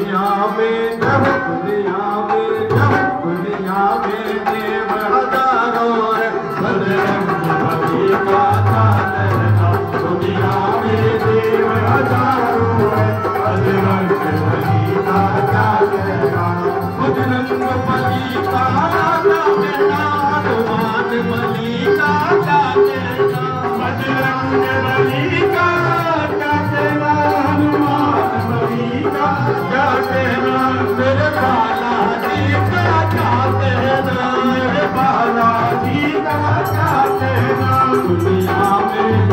दुनिया में जब दुनिया में जब दुनिया में देव हजारों है बजरंग बली का चालना दुनिया में देव हजारों है बजरंग बली का चालना बजरंग बली का चालना हनुमान बली का चालना बजरंग बली का चालना हनुमान बली का चालना मेरे बालाजी का चालना मेरे बालाजी का चालना दुनिया में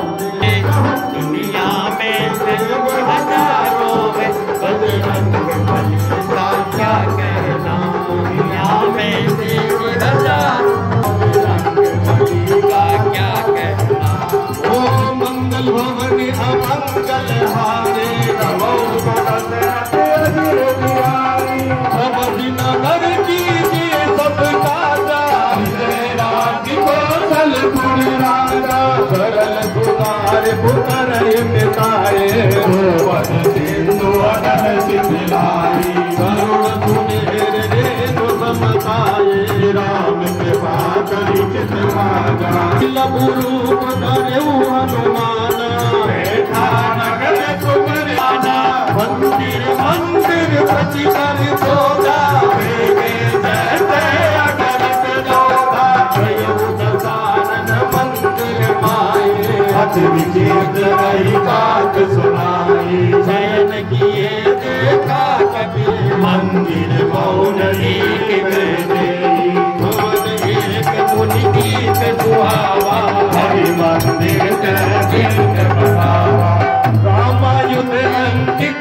देव हजारों है बजरंग बली का क्या कहना दुनिया में देव हजारों बजरंग बली का क्या कहना ओ मंगल भवन अमंगल हारे रवो नगर कीजिए सबका राजा सरल कुमार पुत्र मिताए सिंधु अनल सिंधलाई करुण सुमेर रेणु समताए राम कृपा करी चितवाजा लबुरूप धर्यु हनुमान बैठा नगर सुमराना मंदिर मंदिर प्रति कर सोजा जैसे अगरत जोधा दसानन मंदिर माए अति विचित रही बात सुनाई शयन किए देखा कभी मंदिर मौन लीक एक मुनि गीत सुहावा हरि मंदिर बढ़ावा रामायुध अंकित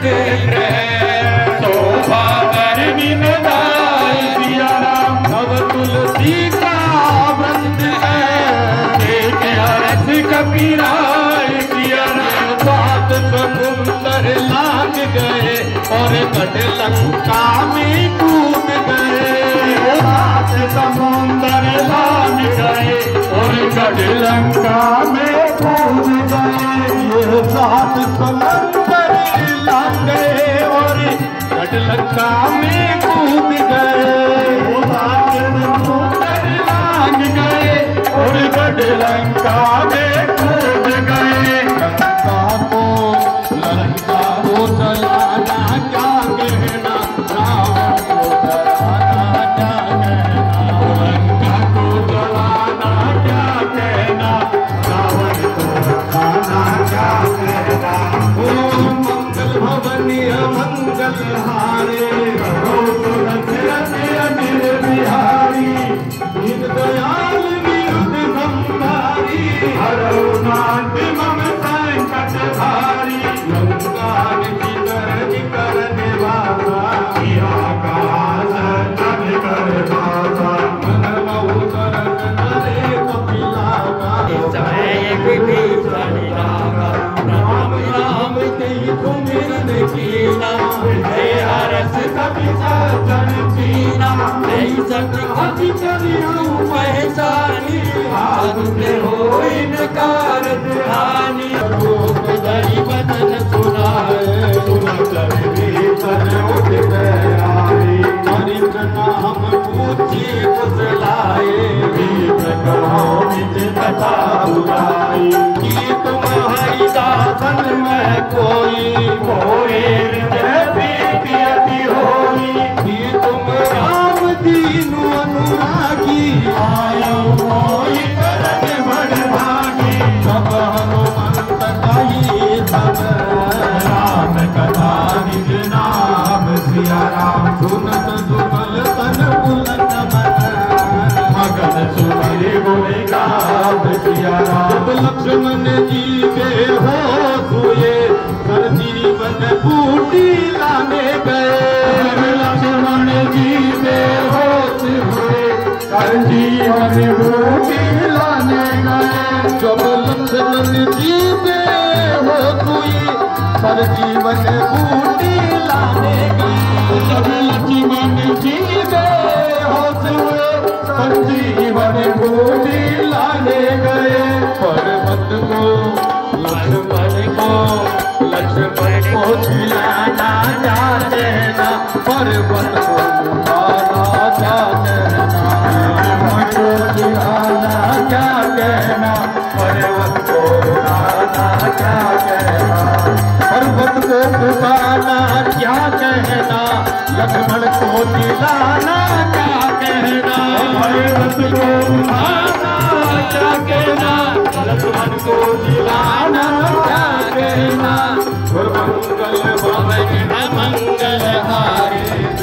शोभा कर विनदाय सिया राम नव तुलसी का वृंद है एक हर्ष कबीराय सिया राम सात समुंदर लाग गए और कट लंका में कूद गए सात समुंदर लाग गए और कट लंका में कूद गए ये सात समुंदर लाग गए और कट लंका में कूद गए सात समुंदर लाग गए और कट लंका में कूद गए लंका को जलाना क्या कहना रावण को डराना क्या कहना लंका को जलाना क्या कहना रावण को डराना क्या कहना ओ मंगल भवनी मंगल हारे अनिल बिहारी दीन दयाल विरुद्ध संभारी हरो नाथ मम संकट भारी लंका करने वाला राम राम सुमिरन कीना हरस कभी सजन पीना नहीं सक अति करियो पहचानी आदुते हो इनकार हानि रूप धरि बदन सुनाए सुनकर भीतर उठ गए हरि नाम पूछी कुशलाए भीत कहो निज कथा बुलाई कि तुम हरिदासन में कोई मोरे हृदय प्रीति अति होई कि तुम राम दीनु अनुरागी आयो कोई करन बड़ भागी सब हनुमंत कही सब राम कथा निज नाम सिया राम सुनत जुगल तन बुलंद मन मगन सुमिर बोले गाव सिया राम लक्ष्मण जी के हो सोए कर जीवन बूटी लाने गए लक्ष्मण जी के होश हुए कर जीवन बूटी लाने गए जब लक्ष्मण जी के हो सोए कर जीवन बूटी लाने गए जब लक्ष्मण जी के होश हुए कर जीवन बूटी लाने गए पर्वत को लक्ष्मण को लक्ष्मण को खिलाना क्या कहना, पर्वत को उठाना क्या कहना, लक्ष्मण को खिलाना क्या कहना, पर्वत को उठाना क्या कहना, पर्वत को उठाना क्या कहना, लक्ष्मण को खिलाना क्या कहना, पर्वत को उठाना क्या कहना, लक्ष्मण को खिलाना क्या कहना, मंगल भवन मंगल हारे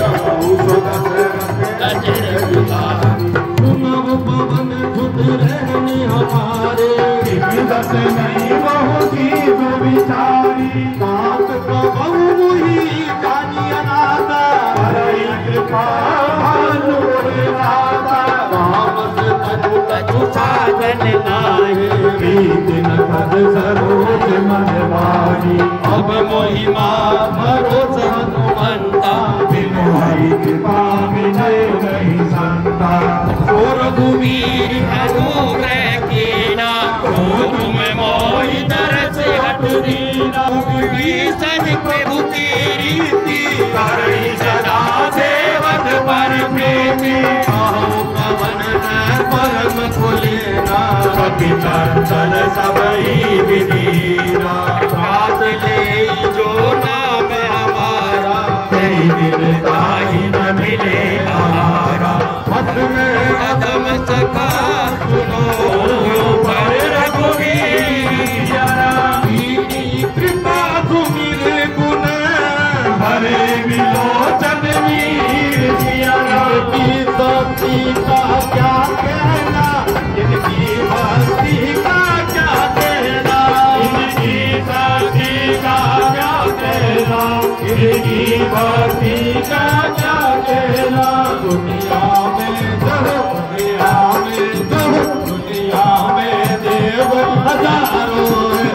सुनव पवन खुद रहने हमारे, दस नहीं बहुत ही विचारी, बात कहूँ ही जानी अनाथा, कृपा भानु राधा, रामस तनु तनु साधन नाहि, प्रीति न पद सरोज मन वारी, अब महिमा भरोस हनुमंता, बिनु हरि कृपा विनय नहीं संता, सो रघुवीर अनुग्रह कीना, तुम मोहि तरस हट दीना, विभीषण प्रभु की रीति, करई सदा सेवक पर प्रीति, कहो पवन परम खुलेना, कपि चंचल सबई विदीना, बात ले जो नाम हमारा, तेरी दिलदाही न मिले आहारा, मत में कदम सका सुनो पर रघुवीर, कृपा सुमिर गुण भरे विलोचन वीर, की शक्ति का क्या कहना, इनकी भक्ति का क्या कहना, इनकी शक्ति का क्या कहना, इनकी भक्ति का क्या कहना, दुनिया में जहो दुनिया में जहो, दुनिया में देव हजारों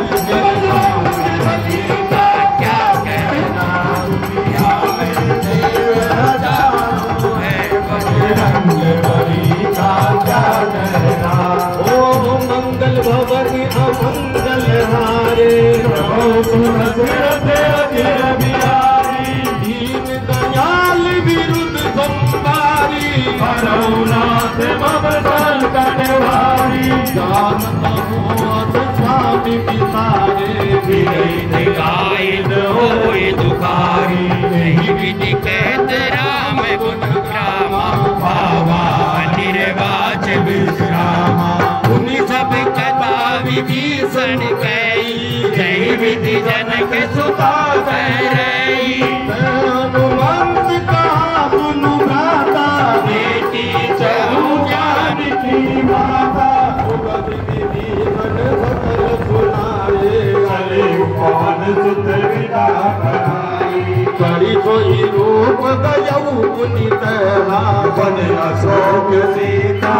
मंगल भवन अमंगल हारे, दीन दयाल विरुद्ध संबारी, नाथ ममतल कटवारी, जानता हूँ स्वामी पितारे, गायन होए दुखारी, नहीं विधि कहत राम गुण ग्रामा, भावा निर्वाच विश्रामा, उन सब कथा विभीषण कई, जय विधि जनक सुता रही, हनुमंत कहा सुनु भ्राता, बेटी चहु ज्ञान की माता, विभीषण सकल सुनाए, चले पवन सुत विदा कराई, करी सोई रूप गयऊ पुनित रावण, अशोक सीता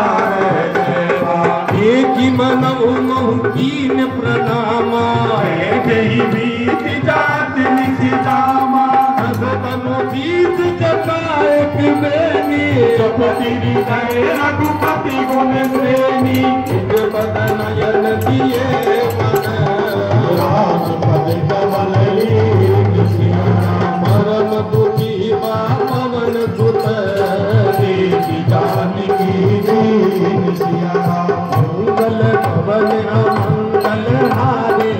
एक मनऊ महु कीन प्रणामा, ही बीत जात निधि जामा, तनु बीत जटाएक बेनी, चपति हृदय रघुपति गुण श्रेणी, बदनयन दिए मन, राजपद कमल परम दुखी बा पवन सुत, देवी जानकी दीन सिया, मंगल भवन अमंगल हारे,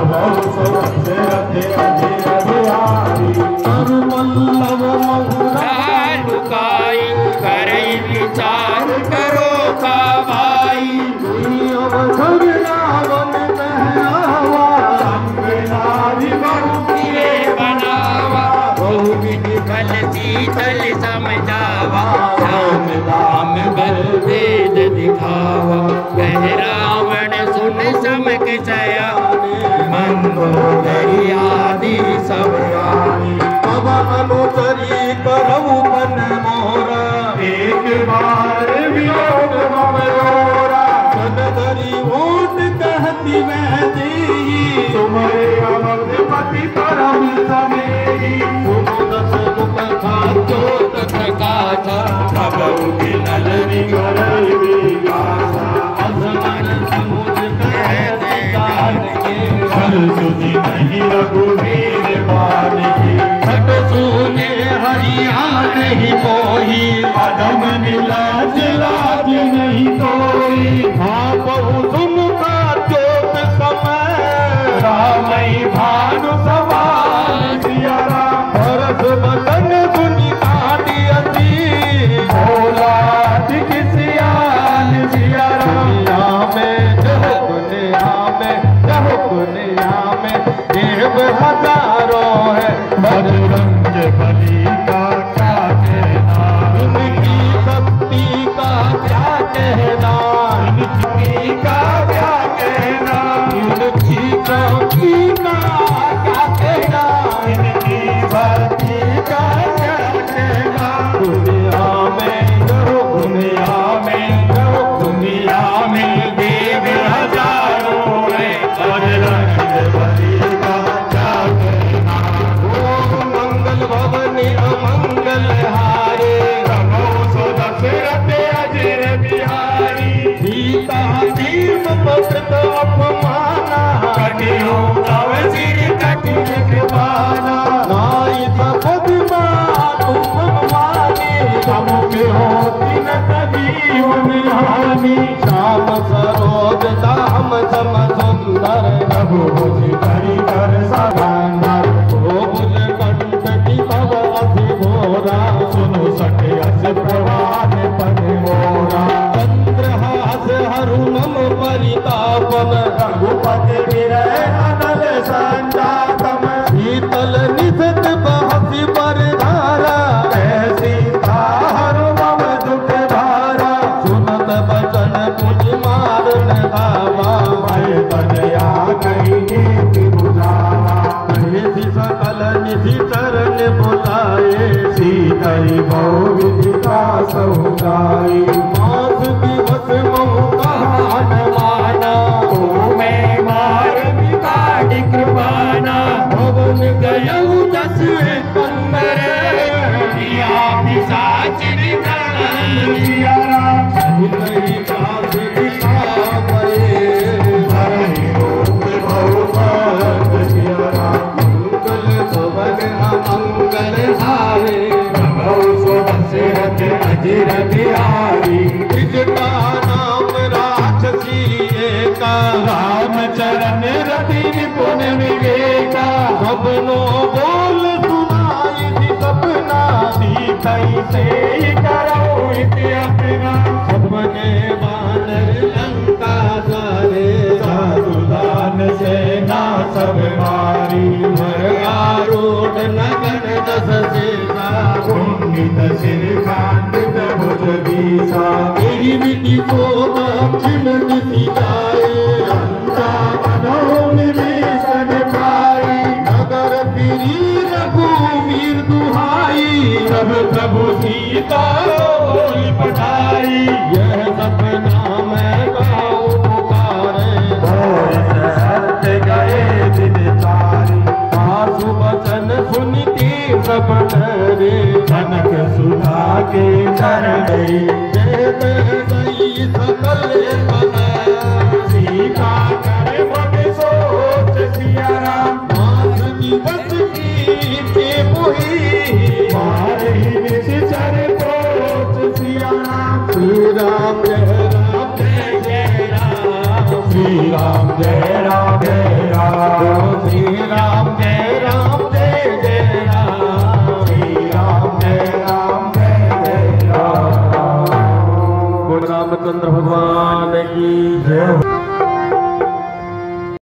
सर्वल्लभ महुरा लुकाई, करई विचार करो का भाई, अवसर रावण बहनावा, संगनारी बहु किए बनावा, बहु विधि बल शीतल समझावा, राम राम बल वेद दिखावा, कह रावण सुन समक जया, मंदोदरी आदि सब रानी, अब अनुचरी करऊ बन मोरा, एक बार वियोग ममोरा, धरी ओट कहती वह देई, तुम्हारे अवधपति परम समेई, तुम दस मुख खातो तथ काथा, तब उगिनल निगरई विगासा, असमन समुझ कहते जान के, फल सुधि नहीं रघुवीर भानु सवार सिया राम भरत बदन सुनी काटी असी भोला दिख सियान सिया राम दुनिया में देव हजारों है बजरंग बली का क्या कहना इनकी शक्ति का क्या कहना इनकी का क्या कहना इनकी शक्ति का क्या कहना इनकी भक्ति का क्या कहना दुनिया में देव हजारों है बजरंग बली का क्या कहना ओम मंगल भवनी अमंगल हारे रमो सो दशरथ अजर बिहारी सीता जीव पत्र अपमाना कटियो तव सिर कटिन कृपाना नाई सपद तुम मानी हम पे होती न कभी हानि श्याम सरोज दाम सम सुंदर रघुभुज करिकर सगंधर भुज कंठ की भव अति घोरा सुनो सके अस प्रवान पद मोरा चंद्रहास हरुणम परितापम रघुपति विरह अनल संजातम शीतल निषद बहसी बरधारा ऐसी हरुणम दुख धारा सुनत बचन कुछ मारन धावा भय तनया कहीं बुझावा कहे सकल निधि चरण बुलाए सीतई बहु विधि का सहुदाई मास दिवस महु कहान माना ओ मैं मार विकाटी कृपाना भवन गयऊ दस कंदर दिया पिशाच निकलन सिया राम सहित काज दिखावे हरि रूप बहु संत सिया राम मंगल भवन अमंगल हारे रमो सो दशरथ अजर बिहारी विजटा नाम राक्षसी एका रामचरण रति निपुण विवेका सबनो बोल सुनाई थी सपना सीतई से करो इति अपना सबने वानर लंका द्वारे साधुदान सेना सब मारी आरूढ़ नगन दस सेना कुंडित सिर कांडित भुज बीसा मेरी विधि को दक्षिण दिशि जाए लंका मनोनिवेशन पाई नगर फिरी रघुवीर दुहाई सब प्रभु सीता बोली पठाई यह सपना मैं गाऊं पुकारे सत्य गए दिन तारी आसु वचन सुनती सब डरे जनक सुधा के चरणे गई सकल सीता करे मन सोच सिया राम मास दिवस की मोही मारे निश्चर कोच सिया राम श्री राम जय राम जय जय राम श्री राम जय राम जय राम श्री राम जय राम जय जय राम श्री राम जय राम जय जय राम रामचंद्र भगवान की जय।